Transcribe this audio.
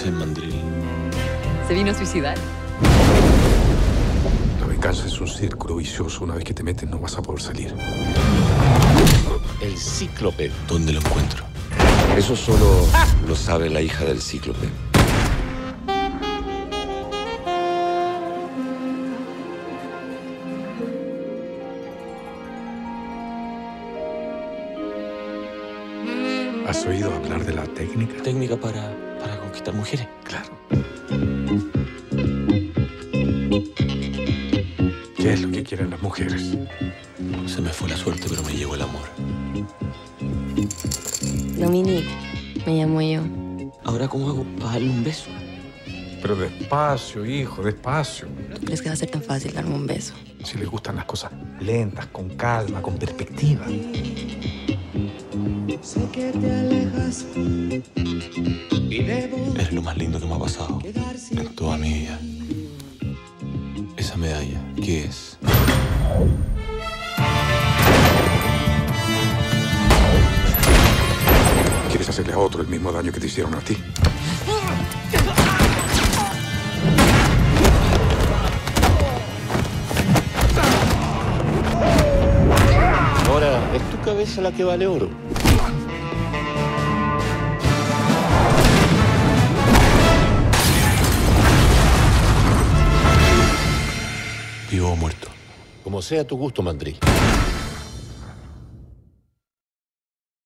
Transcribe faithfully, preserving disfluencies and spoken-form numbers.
en mandril. ¿Se vino a suicidar? La venganza es un círculo vicioso. Una vez que te metes no vas a poder salir. El Cíclope. ¿Dónde lo encuentro? Eso solo lo sabe la hija del Cíclope. ¿Has oído hablar de la técnica? Técnica para, para conquistar mujeres. Claro. ¿Qué es lo que quieren las mujeres? Se me fue la suerte, pero me llegó el amor. Dominique, me llamo yo. ¿Ahora cómo hago para darle un beso? Pero despacio, hijo, despacio. ¿Tú crees que va a ser tan fácil darme un beso? Si les gustan las cosas lentas, con calma, con perspectiva. Sé que te alejas y debo Es lo más lindo que me ha pasado en toda mi vida. Esa medalla, ¿qué es? ¿Quieres hacerle a otro el mismo daño que te hicieron a ti? Ahora, es tu cabeza la que vale oro. ¿Vivo o muerto? Como sea tu gusto, Mandril.